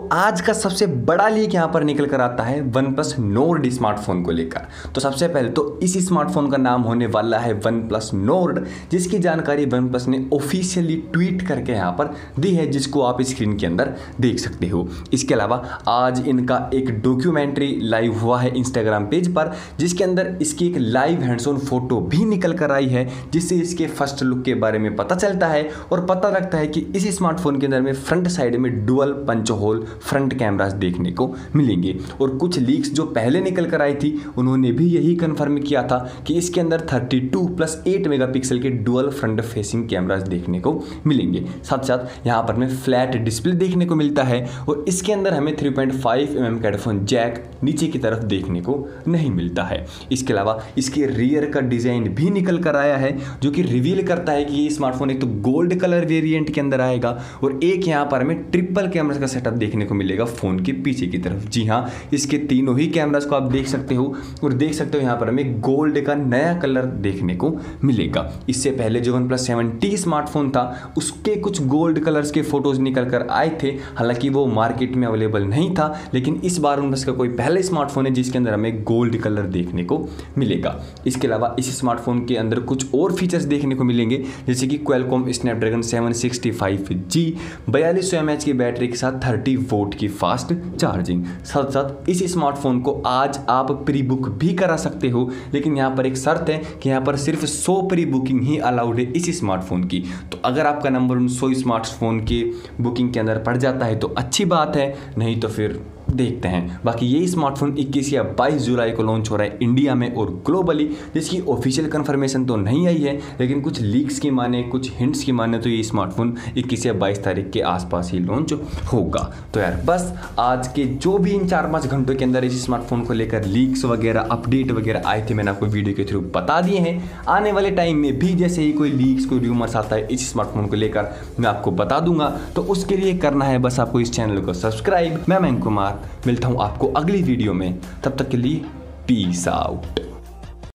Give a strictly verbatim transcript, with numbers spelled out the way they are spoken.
आज का सबसे बड़ा लीक यहाँ पर निकल कर आता है वन प्लस नोर्ड स्मार्टफोन को लेकर। तो सबसे पहले तो इस स्मार्टफोन का नाम होने वाला है वन प्लस नोर्ड, जिसकी जानकारी वन प्लस ने ऑफिशियली ट्वीट करके यहाँ पर दी है, जिसको आप स्क्रीन के अंदर देख सकते हो। इसके अलावा आज इनका एक डॉक्यूमेंट्री लाइव हुआ है इंस्टाग्राम पेज पर, जिसके अंदर इसकी एक लाइव हैंड्स ऑन फोटो भी निकल कर आई है, जिससे इसके फर्स्ट लुक के बारे में पता चलता है और पता लगता है कि इस स्मार्टफोन के अंदर में फ्रंट साइड में dual punch hole front cameras देखने को मिलेंगे। और कुछ लीक्स जो पहले निकल कर आई थी उन्होंने भी यही कंफर्म किया था कि इसके अंदर thirty two plus eight megapixel के डुअल फ्रंट फेसिंग कैमरास देखने को मिलेंगे। साथ साथ यहाँ पर हमें फ्लैट डिस्प्ले देखने को मिलता है और इसके अंदर हमें three point five M M का हेडफोन जैक नीचे की तरफ देखने को नहीं मिलता है। इसके अलावा इसके रियर का डिजाइन भी निकल कर आया है, जो कि रिवील करता है कि ये स्मार्टफोन एक तो गोल्ड कलर वेरिएंट के अंदर आएगा और एक यहाँ पर हमें ट्रिपल कैमरा का सेटअप देखने को मिलेगा फोन के पीछे की तरफ। जी हाँ, इसके तीनों ही कैमरास को आप देख सकते हो और देख सकते हो यहाँ पर हमें गोल्ड का नया कलर देखने को मिलेगा। इससे पहले जो one plus seven T smartphone था उसके कुछ गोल्ड कलर्स के फोटोज निकल कर आए थे, हालांकि वो मार्केट में अवेलेबल नहीं था, लेकिन इस बार वन प्लस का कोई पहला स्मार्टफोन है जिसके अंदर हमें गोल्ड कलर देखने को मिलेगा। इसके अलावा इस स्मार्टफोन के अंदर कुछ और फीचर्स देखने को मिलेंगे, जैसे कि Qualcomm Snapdragon seven sixty five G, बयालीस सौ एम एच की बैटरी के साथ थर्टी वोल्ट की फास्ट चार्जिंग। साथ साथ इस स्मार्टफोन को आज आप प्री बुक भी करा सकते हो, लेकिन यहाँ पर एक शर्त है कि यहाँ पर सिर्फ सौ प्री बुकिंग ही अलाउड है इस स्मार्टफोन की। तो अगर आपका नंबर उन सौ स्मार्टफोन की बुकिंग के अंदर पड़ जाता है तो अच्छी बात है, नहीं तो फिर देखते हैं। बाकी ये स्मार्टफोन इक्कीस या बाईस जुलाई को लॉन्च हो रहा है इंडिया में और ग्लोबली, जिसकी ऑफिशियल कंफर्मेशन तो नहीं आई है, लेकिन कुछ लीक्स की माने, कुछ हिंट्स की माने तो ये स्मार्टफोन इक्कीस या बाईस तारीख के आसपास ही लॉन्च होगा। तो यार बस आज के जो भी इन चार पाँच घंटों के अंदर इस स्मार्टफोन को लेकर लीक्स वगैरह अपडेट वगैरह आए थे, मैंने आपको वीडियो के थ्रू बता दिए हैं। आने वाले टाइम में भी जैसे ही कोई लीक्स कोई रूमर्स आता है इस स्मार्टफोन को लेकर मैं आपको बता दूंगा। तो उसके लिए करना है बस आपको इस चैनल को सब्सक्राइब। मैं मयंक कुमार मिलता हूं आपको अगली वीडियो में, तब तक के लिए पीस आउट।